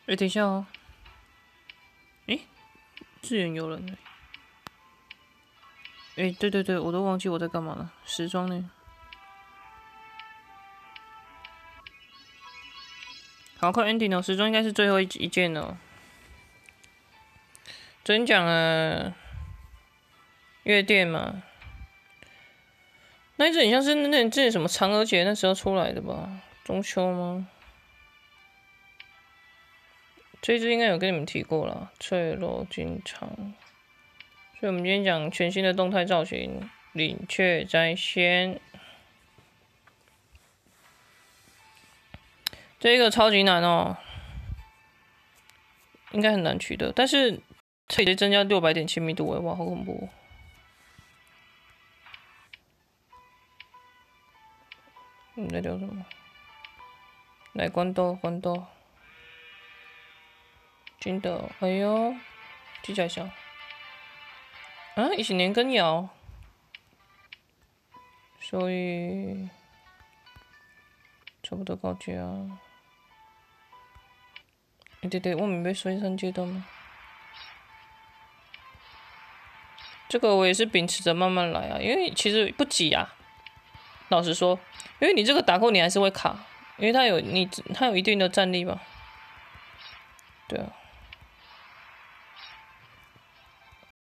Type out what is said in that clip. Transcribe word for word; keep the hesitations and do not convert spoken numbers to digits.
哎、欸，等一下哦。哎、欸，支援有人呢。哎、欸，对对对，我都忘记我在干嘛了。时装呢？好，快 ending 哦！时装应该是最后一一件了。昨天讲了月店嘛，那一只很像是那那这什么嫦娥节那时候出来的吧？中秋吗？这一只应该有跟你们提过了，脆弱经常。所以我们今天讲全新的动态造型，领雀在先。这个超级难哦，应该很难取得，但是这里增加六百点亲密度，哇，好恐怖！你在聊什么？来关刀，关刀。真的，哎呦，记起来想。啊，一起年羹尧，所以差不多高价。欸、对对，我们被水上阶段吗？这个我也是秉持着慢慢来啊，因为其实不急啊。老实说，因为你这个打过你还是会卡，因为它有你它有一定的战力嘛。对啊。